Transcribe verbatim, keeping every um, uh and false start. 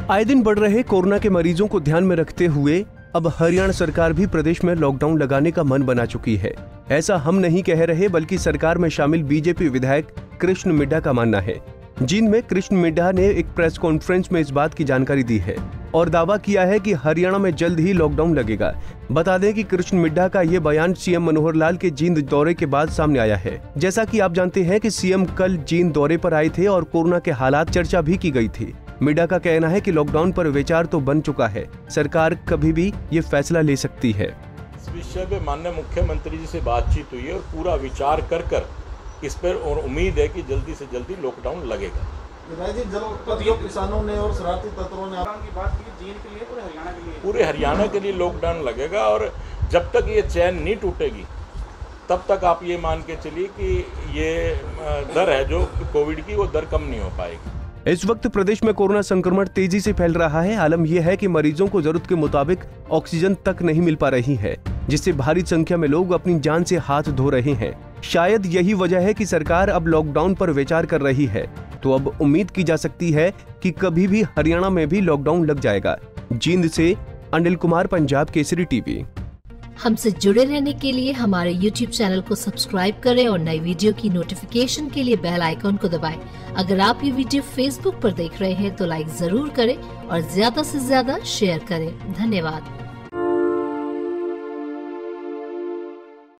आए दिन बढ़ रहे कोरोना के मरीजों को ध्यान में रखते हुए अब हरियाणा सरकार भी प्रदेश में लॉकडाउन लगाने का मन बना चुकी है। ऐसा हम नहीं कह रहे, बल्कि सरकार में शामिल बीजेपी विधायक कृष्ण मिड्ढा का मानना है। जींद में कृष्ण मिड्ढा ने एक प्रेस कॉन्फ्रेंस में इस बात की जानकारी दी है और दावा किया है कि हरियाणा में जल्द ही लॉकडाउन लगेगा। बता दें कि कृष्ण मिड्ढा का ये बयान सीएम मनोहर लाल के जींद दौरे के बाद सामने आया है। जैसा कि आप जानते हैं कि सीएम कल जींद दौरे पर आए थे और कोरोना के हालात चर्चा भी की गई थी। मिड्ढा का कहना है कि लॉकडाउन पर विचार तो बन चुका है, सरकार कभी भी ये फैसला ले सकती है। इस विषय पे माननीय मुख्यमंत्री जी से बातचीत हुई है और पूरा विचार कर कर इस पर और उम्मीद है कि जल्दी से जल्दी लॉकडाउन लगेगा। जी, जो किसानों ने और शरारती तत्वों ने की बात की, जींद के लिए पूरे हरियाणा के लिए पूरे हरियाणा के लिए लॉकडाउन लगेगा और जब तक ये चैन नहीं टूटेगी तब तक आप ये मान के चलिए कि ये दर है जो कोविड की, वो दर कम नहीं हो पाएगी। इस वक्त प्रदेश में कोरोना संक्रमण तेजी से फैल रहा है। आलम यह है कि मरीजों को जरूरत के मुताबिक ऑक्सीजन तक नहीं मिल पा रही है, जिससे भारी संख्या में लोग अपनी जान से हाथ धो रहे हैं। शायद यही वजह है कि सरकार अब लॉकडाउन पर विचार कर रही है। तो अब उम्मीद की जा सकती है कि कभी भी हरियाणा में भी लॉकडाउन लग जाएगा। जींद से अनिल कुमार, पंजाब केसरी टीवी। हमसे जुड़े रहने के लिए हमारे यूट्यूब चैनल को सब्सक्राइब करें और नई वीडियो की नोटिफिकेशन के लिए बेल आइकॉन को दबाएं। अगर आप ये वीडियो फेसबुक पर देख रहे हैं तो लाइक जरूर करें और ज्यादा से ज्यादा शेयर करें। धन्यवाद।